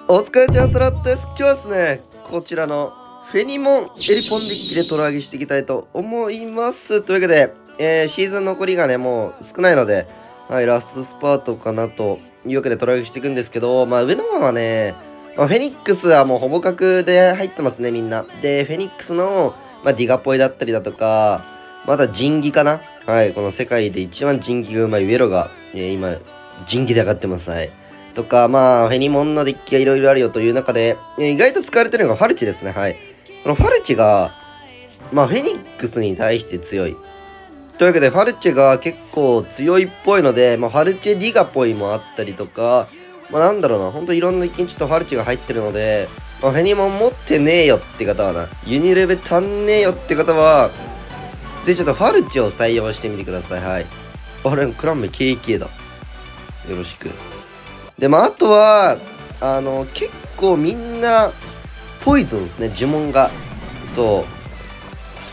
お疲れちゃんスラットです。今日はですね、こちらのフェニモンエリポンデッキでトラ上げしていきたいと思います。というわけで、シーズン残りがね、もう少ないので、はい、ラストスパートかなというわけでトラ上げしていくんですけど、上の方はね、フェニックスはもうほぼ角で入ってますね、みんな。で、フェニックスの、ディガポイだったりだとか、またジンギかな。はい、この世界で一番ジンギがうまいウェロが、今、ジンギで上がってます。はい。とか、フェニモンのデッキがいろいろあるよという中で、意外と使われてるのがファルチですね。はい。このファルチが、フェニックスに対して強い。というわけで、ファルチが結構強いっぽいので、ファルチェディガポイもあったりとか、なんだろうな、ほんといろんなデッキにちょっとファルチが入ってるので、フェニモン持ってねえよって方はな、ユニレベ足んねえよって方は、ぜひちょっとファルチを採用してみてください。はい。あれ、クランメ KK だ。よろしく。で、あとは、結構みんな、ポイズンですね、呪文が。そう。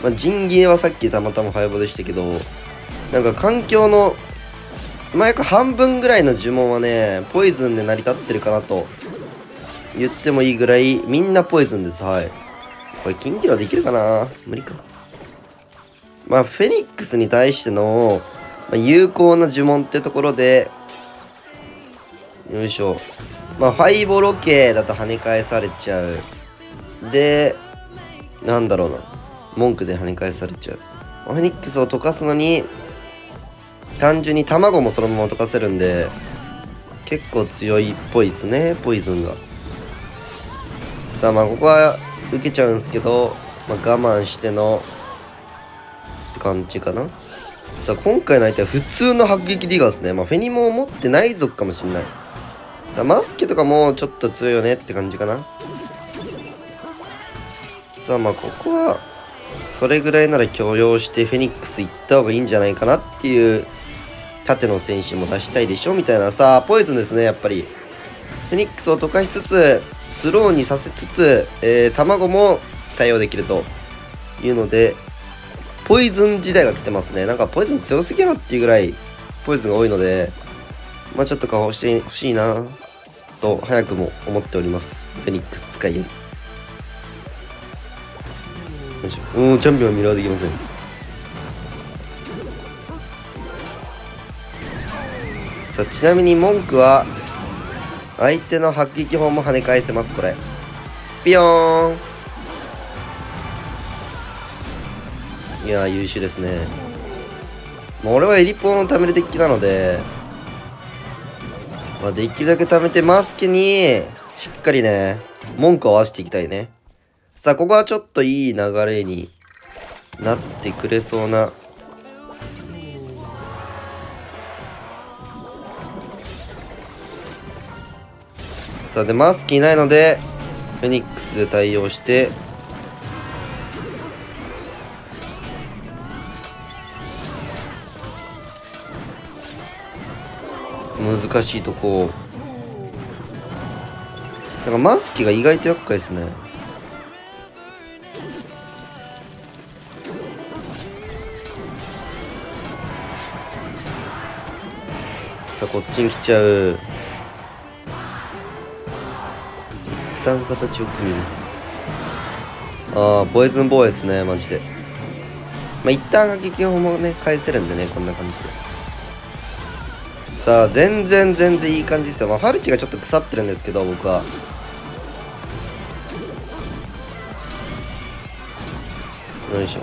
ジンギはさっきたまたまハイボでしたけど、なんか環境の、約半分ぐらいの呪文はね、ポイズンで成り立ってるかなと言ってもいいぐらい、みんなポイズンです。はい。これ、金魚はできるかな？無理か。フェニックスに対しての、有効な呪文ってところで、よいしょ。ファイボロ系だと跳ね返されちゃう。で、なんだろうな。文句で跳ね返されちゃう。フェニックスを溶かすのに、単純に卵もそのまま溶かせるんで、結構強いっぽいですね、ポイズンが。さあ、ここは受けちゃうんですけど、我慢しての、って感じかな。さあ、今回の相手は普通の迫撃ディガーですね。フェニモンを持ってない族かもしんない。マスケとかもちょっと強いよねって感じかな。さあここはそれぐらいなら許容してフェニックス行った方がいいんじゃないかなっていう縦の選手も出したいでしょみたいな。さあポイズンですね。やっぱりフェニックスを溶かしつつスローにさせつつ、卵も対応できるというのでポイズン時代が来てますね。なんかポイズン強すぎやろっていうぐらいポイズンが多いのでちょっと顔してほしいなと早くも思っております。フェニックス使いより。よいしょ。チャンピオンはミラーできません。さあちなみに文句は相手の迫撃砲も跳ね返せます。これピヨーン。いやー優秀ですね。俺はエリポーのためるデッキなのでできるだけ貯めてマスケにしっかりね文句を合わせていきたいね。さあここはちょっといい流れになってくれそうな。さあでマスケいないのでフェニックスで対応して難しいとこ。なんかマスケが意外と厄介ですね。さあこっちに来ちゃう。一旦形を組みます。ポイズンボーイですねマジで。一旦撃破もね返せるんでね、こんな感じで。さあ全然いい感じですよ。ファルチがちょっと腐ってるんですけど僕は。よいしょ。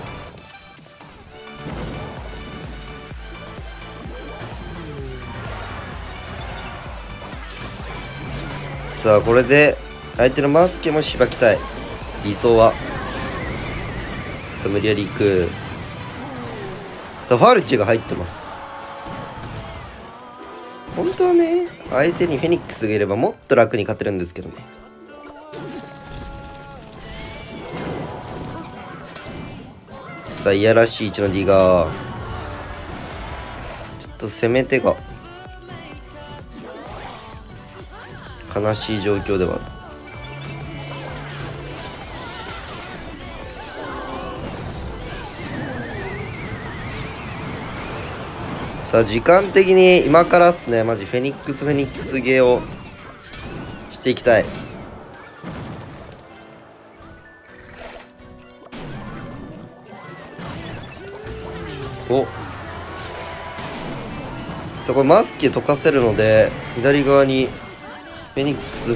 さあこれで相手のマスケもしばきたい。理想は。さあ無理やり行く。さあファルチが入ってます。本当はね相手にフェニックスがいればもっと楽に勝てるんですけどね。さあいやらしい位置のディガー。ちょっと攻め手が悲しい状況ではある。さあ時間的に今からっすね。マジフェニックスゲーをしていきたい。 お、さあこれマスケ溶かせるので左側にフェニックス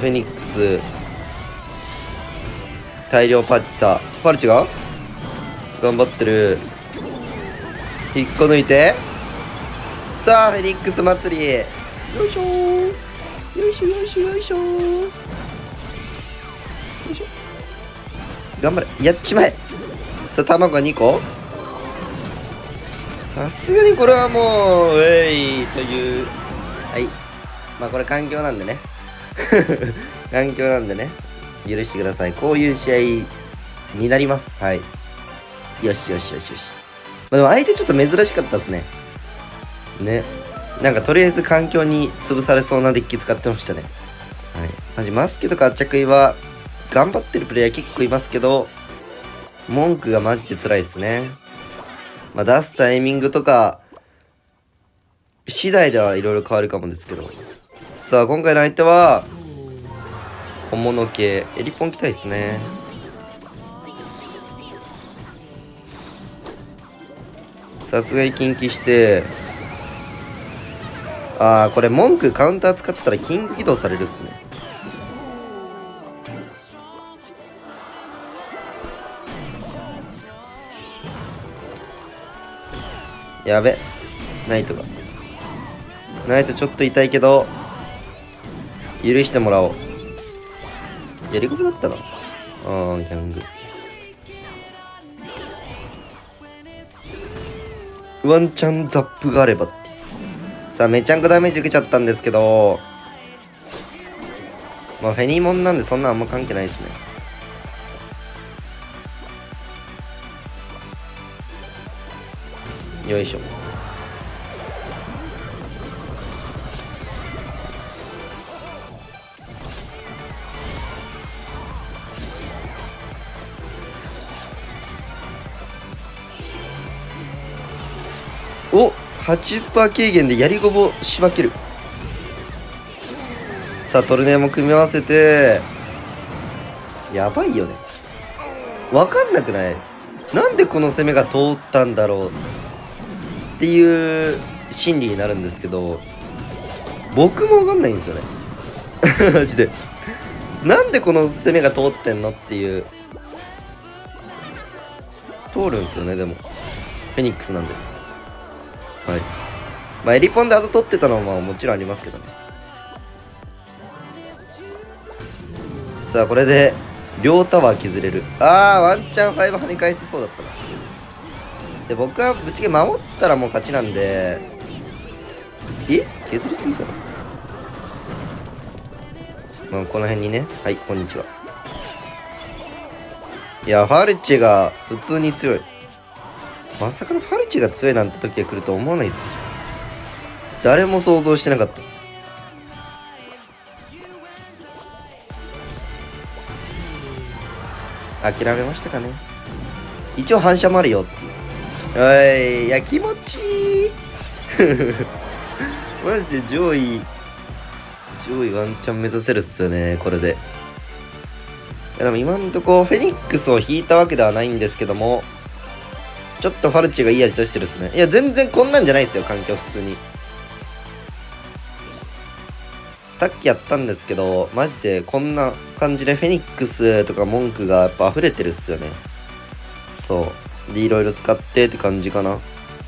大量パルチ来た。パルチが頑張ってる。引っこ抜いて、さあフェニックス祭り、よいしょー、よいしょよいしょよいしょー、よいしょ、頑張れ、やっちまえ。さあ卵が2個、さすがにこれはもうウェイという、はい、まあこれ環境なんでね環境なんでね、許してください。こういう試合になります。はい、よしよしよしよし。まあでも相手ちょっと珍しかったですね。ね、なんかとりあえず環境に潰されそうなデッキ使ってましたね。はい、マジマスケとかアッチャクイは頑張ってるプレイヤー結構いますけど、文句がマジで辛いですね。まあ出すタイミングとか次第ではいろいろ変わるかもですけど。さあ今回の相手は小物系エリポン来たいですね。さすがに近畿して、ああこれ文句カウンター使ったらキング起動されるっすね。やべ、ナイトちょっと痛いけど許してもらおう。やり込みだったな。ああギャングワンチャンザップがあればって。さあめちゃんこダメージ受けちゃったんですけど、まあフェニーモンなんでそんなあんま関係ないですね。よいしょ。お、80% 軽減でやりごぼしばける。さあトルネーも組み合わせて、やばいよね。わかんなくない？なんでこの攻めが通ったんだろうっていう心理になるんですけど、僕もわかんないんですよねマジでなんでこの攻めが通ってんのっていう。通るんですよね。でもフェニックスなんで、はい、まあエリポンで後取ってたのはまあもちろんありますけどね。さあこれで両タワー削れる。ワンチャン5跳ね返せそうだったな。で僕はぶっちゃけ守ったらもう勝ちなんで、削りすぎじゃん。まあこの辺にね、はいこんにちは。いやファルチェが普通に強い。まさかのファルチェが強いなんて時が来ると思わないですよ。誰も想像してなかった。諦めましたかね。一応反射もあるよっていう。おい、いや気持ちいいマジで上位ワンチャン目指せるっすよねこれで。いやでも今んとこフェニックスを引いたわけではないんですけども、ちょっとファルチェがいい味出してるっすね。いや全然こんなんじゃないですよ環境普通に。さっきやったんですけどマジでこんな感じでフェニックスとか文句がやっぱ溢れてるっすよね。そうでいろいろ使ってって感じかな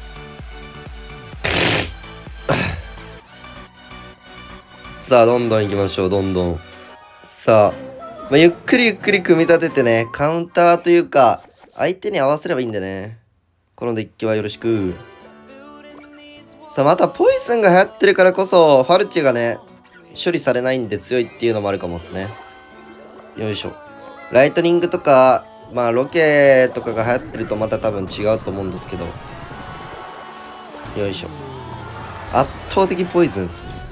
さあどんどん行きましょう。どんどんさあ、まあ、ゆっくり組み立ててね、カウンターというか相手に合わせればいいんでね。このデッキはよろしく。さあまたポイズンが流行ってるからこそファルチェがね処理されないんで強いっていうのもあるかもですね。よいしょ。ライトニングとかまあロケとかが流行ってるとまた多分違うと思うんですけど、よいしょ。圧倒的ポイズンですね。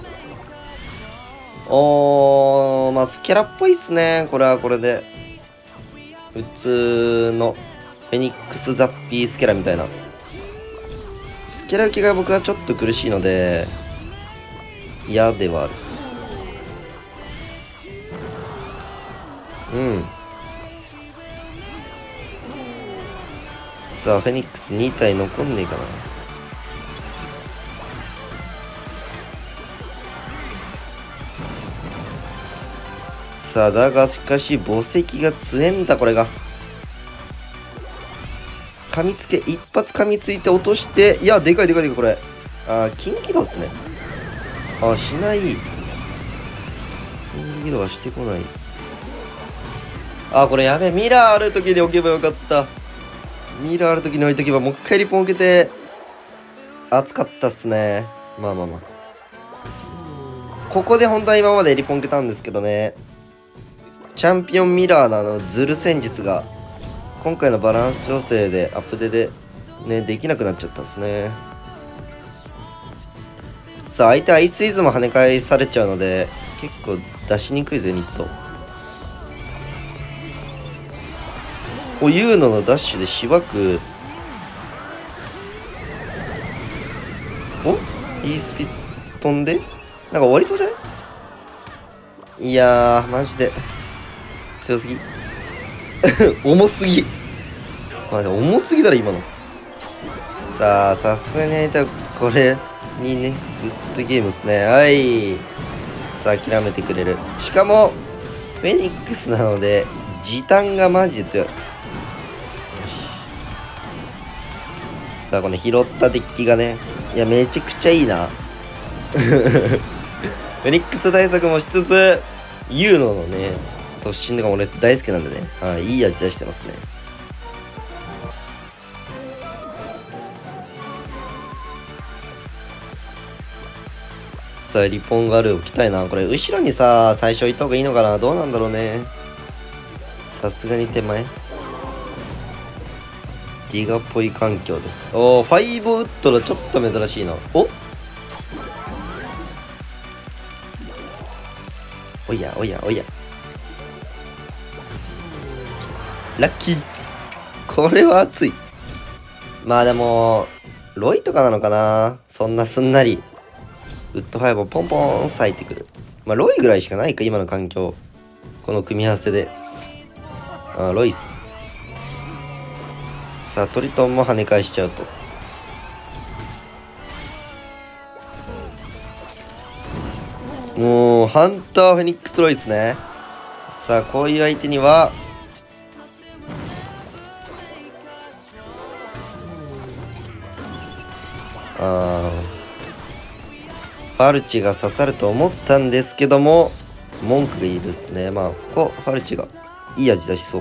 まあスキャラっぽいっすね。これはこれで普通のフェニックスザッピースキャラみたいな。スキャラ受けが僕はちょっと苦しいので嫌ではある。さあフェニックス2体残んねえかな。 さあ、だがしかし墓石が強えんだ、これが。噛みつけ、一発噛みついて落として、いや、でかいでかいでかい、これ。近畿道っすね。しない。近畿道はしてこない。これやべえ、ミラーある時に置けばよかった。ミラーある時に置いとけば、もう一回リポン受けて、熱かったっすね。まあまあまあ。ここで本当は今までリポン受けたんですけどね。チャンピオンミラーのズル戦術が、今回のバランス調整でアップデでね、できなくなっちゃったっすね。さあ、相手アイスイズも跳ね返されちゃうので、結構出しにくいぞ、ユニット。ユーノのダッシュでしばく。いいスピ飛んでなんか終わりそうじゃない？いやー、マジで強すぎ。重すぎ。まあ、重すぎだろ今の。さあ、さすがにこれにね、グッドゲームですね。はい。さあ、諦めてくれる。しかもフェニックスなので時短がマジで強い。さあ、この拾ったデッキがね、いや、めちゃくちゃいいな。フェニックス対策もしつつ、ユーノのね、突進とかも俺大好きなんでね、いい味出してますね。さあ、リポンガル置きたいな。これ、後ろにさ、最初置いた方がいいのかな。どうなんだろうね。さすがに手前。ギガっぽい環境です。ファイブウッドのちょっと珍しいな。おやおやおや。ラッキー。これは熱い。まあでも、ロイとかなのかな。そんなすんなり。ウッドファイブをポンポン咲いてくる。まあロイぐらいしかないか、今の環境。この組み合わせで。ロイス。さあ、トリトンも跳ね返しちゃうと。もう、ハンターフェニックスロイスね。さあ、こういう相手には、ファルチが刺さると思ったんですけども、文句がいいですね。まあ、ここ、ファルチがいい味出しそう。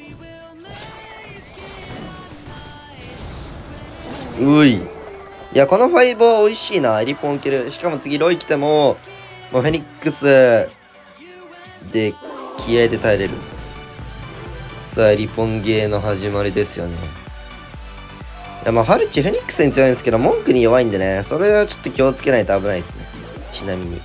いや、このファイブは美味しいな。エリポンいける。しかも次ロイ来ても、フェニックスで気合で耐えれる。さあ、エリポンゲーの始まりですよね。いや、まあ、ファルチフェニックスに強いんですけど、文句に弱いんでね、それはちょっと気をつけないと危ないですね。ちなみに。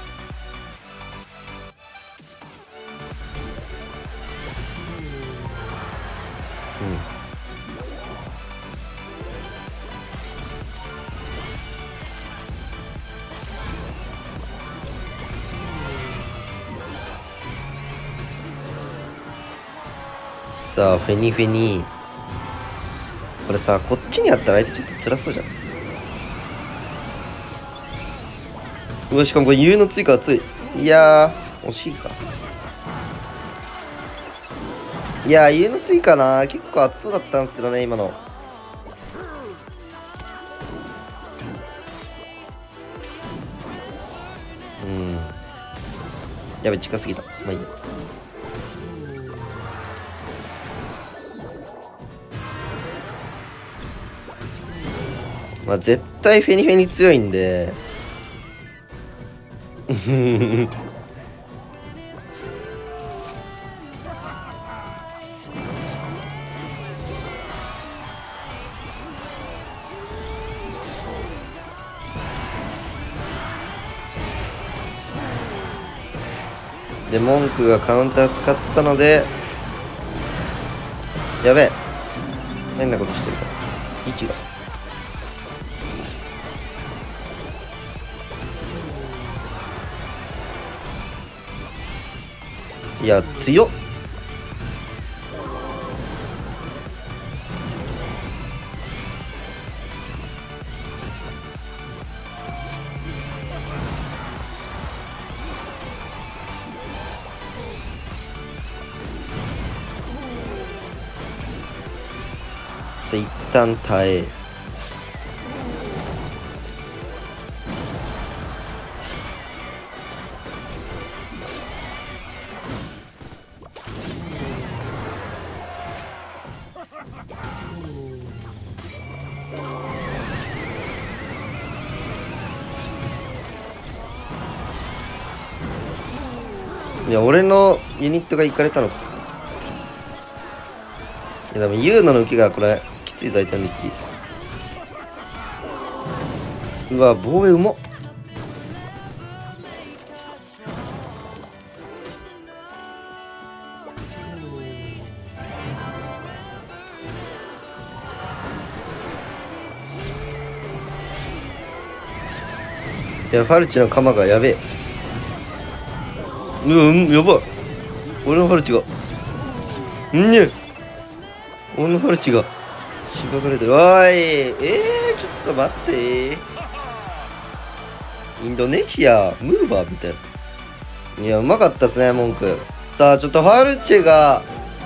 さあ、フェニフェニ。これさ、こっちにあったら相手ちょっと辛そうじゃん。しかもこれ U の追加熱い。いやー、惜しいか。いやー、U の追加な、結構熱そうだったんですけどね、今の。やべ、近すぎた。まあいいや。まあ絶対フェニフェニ強いんで。で、文句がカウンター使ったので、やべえ。変なことしてるから。位置が。いや、強っ。 一旦耐え。いや、俺のユニットが行かれたのか。いや、でもユーノの受けがこれきついぞ、相手のデッキ。うわ、防衛うまっ。いや、ファルチの鎌がやべえ。うわ、やばい。俺のファルチが。んね俺のファルチが。しばかれてる。おい。ちょっと待って。インドネシア、ムーバーみたいな。いや、うまかったっすね、文句。さあ、ちょっとファルチが、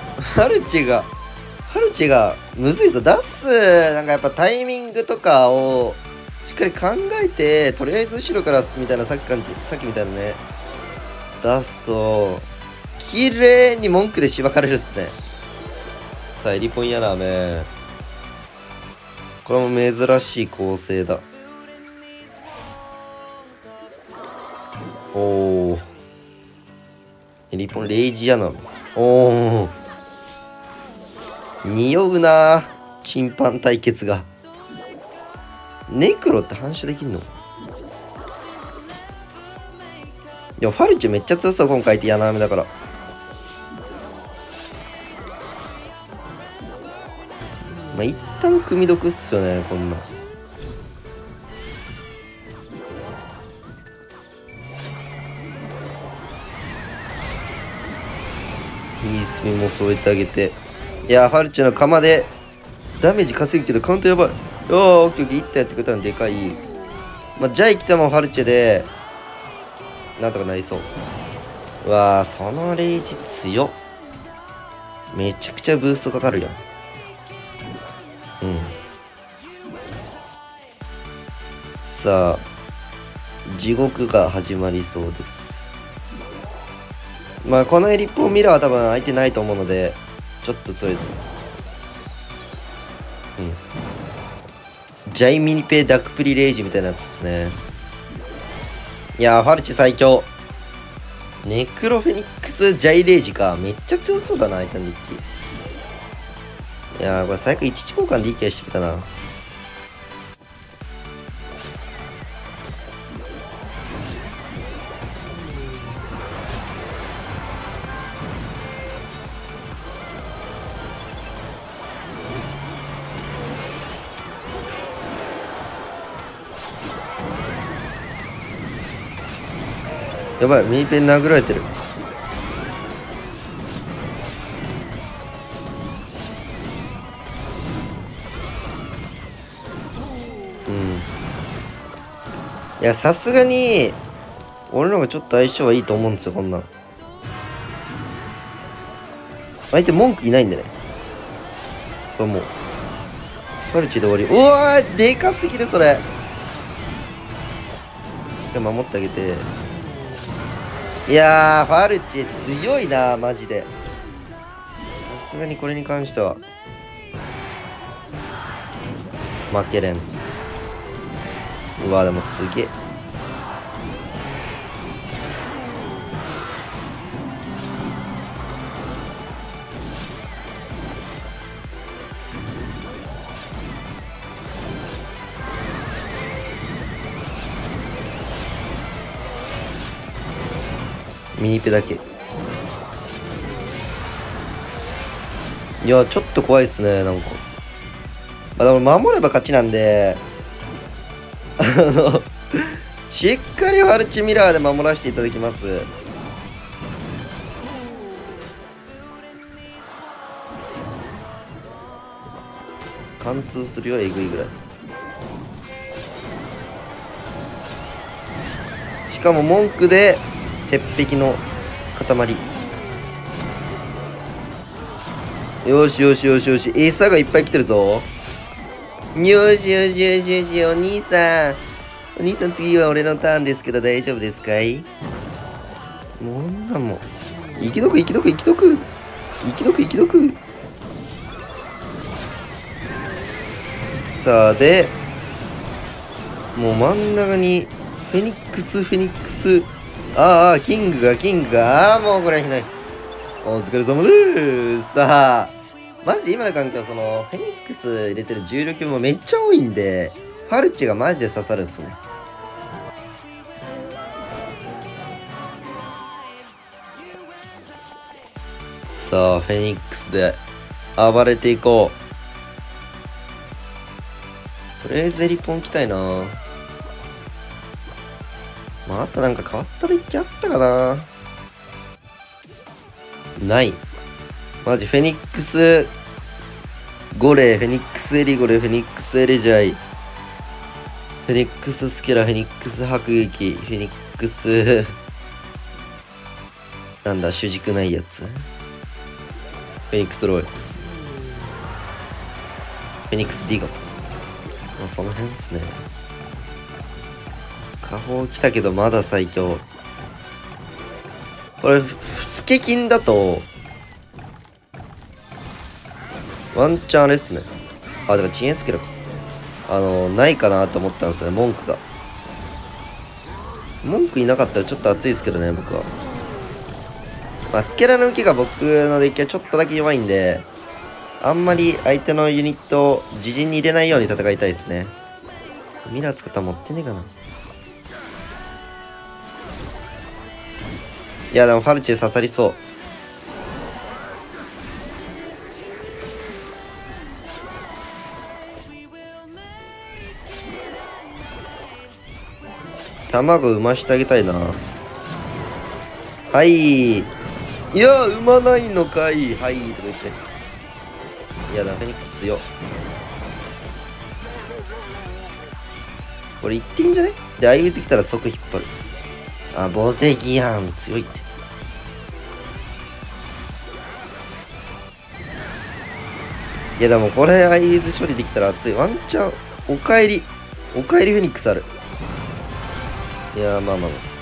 むずいぞ。出す。なんかやっぱタイミングとかを、しっかり考えて、とりあえず後ろからみたいなさっきみたいなね。出すと、綺麗に文句でしばかれるっすね。さあ、エリポンやなめ。これも珍しい構成だ。おー。エリポンレイジやなめ。おー。匂うなぁ。審判対決が。ネクロって反射できんの？いや、ファルチめっちゃ強そう、今回って柳雨だから。まあ、一旦組み毒っすよね、こんな。いいスピンも添えてあげて。いや、ファルチの鎌でダメージ稼ぐけど、カウントやばい。オッケーオッケー、1体やってくれたのでかい。まあ、じゃあ生きてもファルチェで、なんとかなりそう。うわー、そのレイジ強っ。めちゃくちゃブーストかかるやん。うん。さあ、地獄が始まりそうです。まあ、このエリポンミラーは多分相手ないと思うので、ちょっと強いですね。うん。ジャイミニペダックプリレイジみたいなやつですね。いやー、ファルチ最強。ネクロフェニックスジャイレージか。めっちゃ強そうだな、相手のデッキ。いやー、これ最悪1値交換でいい気がしてきたな。やばい、ミニペン殴られてる。うん。いや、さすがに、俺の方がちょっと相性はいいと思うんですよ、こんなん。相手文句いないんでね。これもう。ファルチで終わり。うわー、でかすぎる、それ。じゃあ守ってあげて。いやー、ファルチ強いな、マジで。さすがにこれに関しては負けれん。うわ、でもすげえ。ミニペだけ。いや、ちょっと怖いっすね、なんか。でも守れば勝ちなんで、しっかりファルチミラーで守らせていただきます。貫通するよ、えぐいぐらい。しかも文句で鉄壁の塊。よしよしよしよし、餌がいっぱい来てるぞ。 よしよしよしよし、お兄さん。お兄さん次は俺のターンですけど大丈夫ですかい？もう女も。生きとく生きとく生きとく。生きとく生きとく。さあ、で、もう真ん中に、フェニックス。ああ、キングが。ああ、もうこれはひどい。お疲れ様でーす。さあ、マジで今の環境、フェニックス入れてる重力もめっちゃ多いんで、ファルチがマジで刺さるんですね。さあ、フェニックスで暴れていこう。とりあえずエリポン来たいな。まあ、あとなんか変わったデッキあったかな。ない。マジ、フェニックス、ゴレ、フェニックスエリゴレ、フェニックスエレジャイ、フェニックススケラ、フェニックス迫撃、フェニックス、なんだ、主軸ないやつ。フェニックスロイ、フェニックスディガ。まあ、その辺ですね。下方来たけどまだ最強。これ、スケキンだと、ワンチャンあれっすね。あ、だから遅延スケラか。ないかなと思ったんですよね、文句が。文句いなかったらちょっと熱いですけどね、僕は。まあ、スケラの受けが僕のデッキはちょっとだけ弱いんで、あんまり相手のユニットを自陣に入れないように戦いたいですね。ミラー使ったら持ってねえかな。いや、でもファルチェ刺さりそう。卵産ましてあげたいな。はい。いや、産まないのかい。はい、とか言って。いやだ、フェニックス強。これいってんじゃね？で、相打ち来たら即引っ張る。あ、ボゼギアン、強いって。いや、でもこれ、相打ち処理できたら熱い。ワンチャン、おかえりフェニックスある。いや、まあ。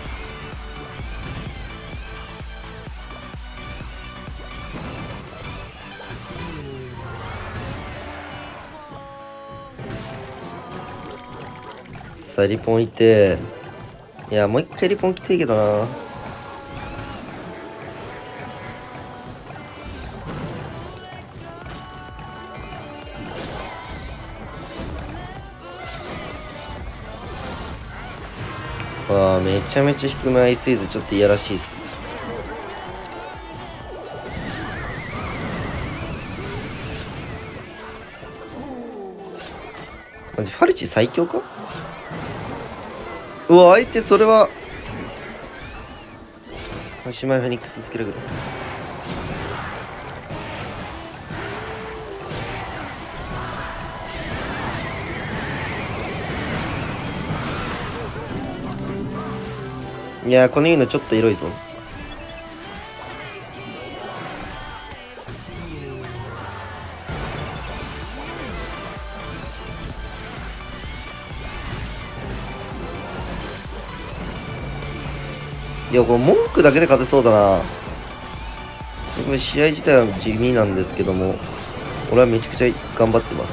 さあ、リポンいて。いや、もう一回リポン来ていいけどな。わあ、めちゃめちゃ低めアイスイズちょっといやらしいっす。マジファルチ最強か？うわ、相手それは。しまいフェニックスつけるぐらい。いやー、このいうのちょっとエロいぞ。いや、これ文句だけで勝てそうだな。すごい試合自体は地味なんですけども、俺はめちゃくちゃ頑張ってます。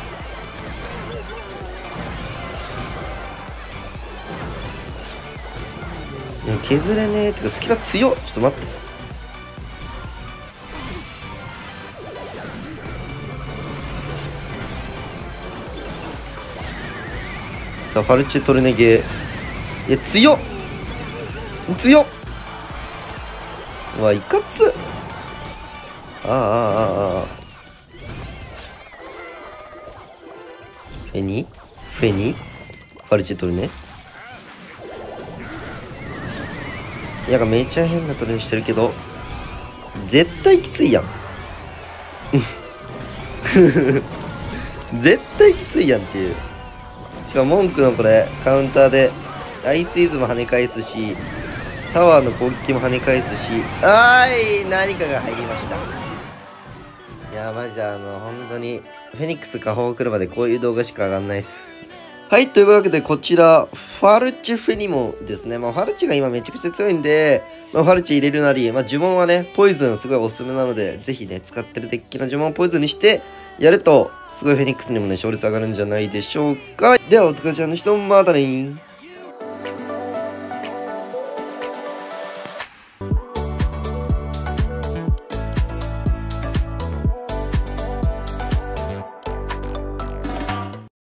削れねえ。てかスキラ強っ。ちょっと待って。さあ、ファルチェトルネゲー。いや、強っうわ、いかつ。ああ。フェニファルチェトルネ。いや、めちゃ変なトレにしてるけど、絶対きついやん。絶対きついやんっていう。しかも文句のこれ、カウンターで、アイスイズも跳ね返すし、タワーの攻撃も跳ね返すし、何かが入りました。 いや、マジで本当に、フェニックス下方来るまでこういう動画しか上がんないっす。はい、というわけで、こちら、ファルチェフェニモンですね。まあ、ファルチェが今めちゃくちゃ強いんで、まあ、ファルチェ入れるなり、まあ、呪文はね、ポイズンすごいおすすめなので、ぜひね、使ってるデッキの呪文をポイズンにして、やると、すごいフェニックスにもね、勝率上がるんじゃないでしょうか。では、お疲れ様でした。またねー。